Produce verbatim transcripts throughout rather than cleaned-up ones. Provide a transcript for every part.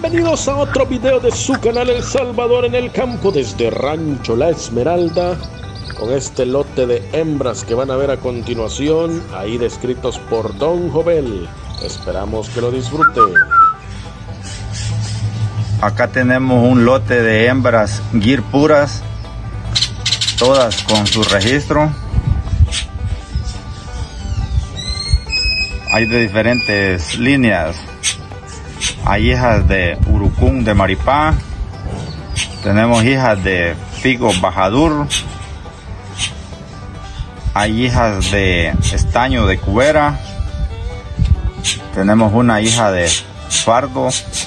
Bienvenidos a otro video de su canal El Salvador en el campo desde Rancho La Esmeralda, con este lote de hembras que van a ver a continuación, ahí descritos por Don Jovel. Esperamos que lo disfruten. Acá tenemos un lote de hembras Gir puras, todas con su registro. Hay de diferentes líneas. Hay hijas de Urucún de Maripá, tenemos hijas de Figo Bajadur, hay hijas de Estaño de Cubera, tenemos una hija de Fardo,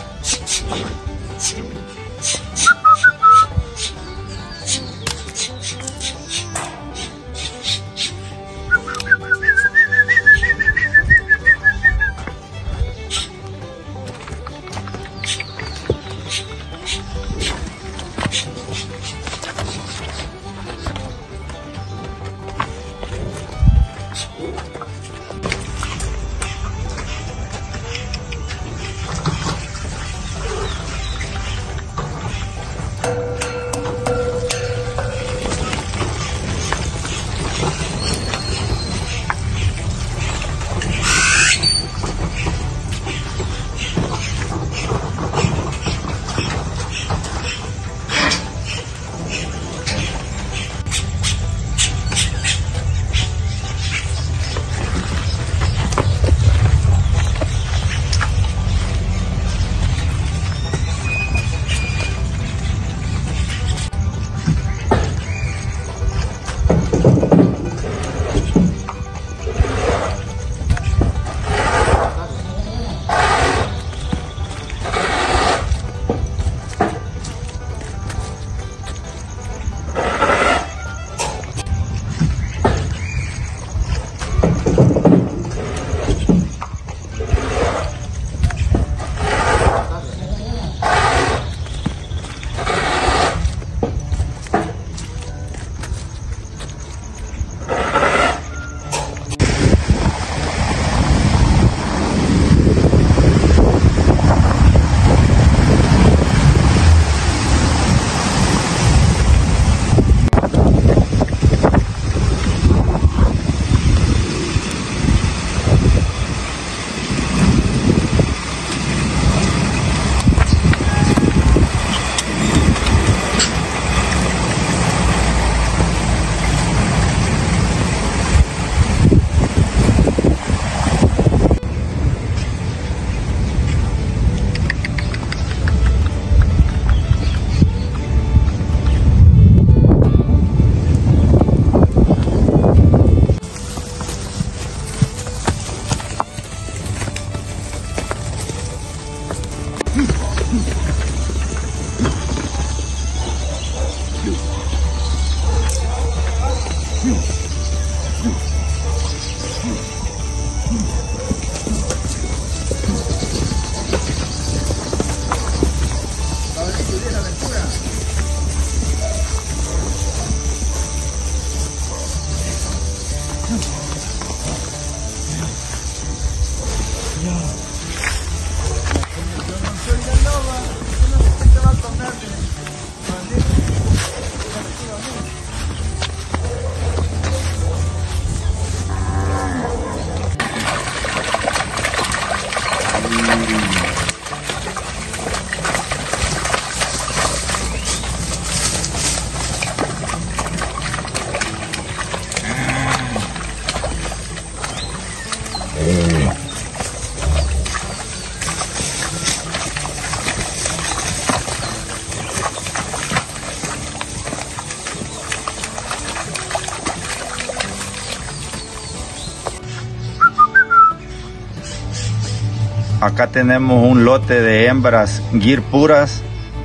acá tenemos un lote de hembras Gir puras,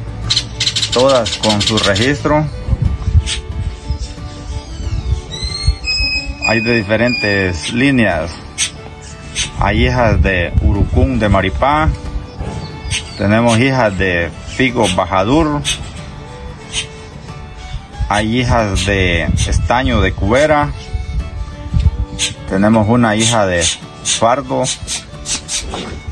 todas con su registro. Hay de diferentes líneas. Hay hijas de Urucún de Maripá, tenemos hijas de Figo Bajadur, hay hijas de Estaño de Cubera, tenemos una hija de Fardo,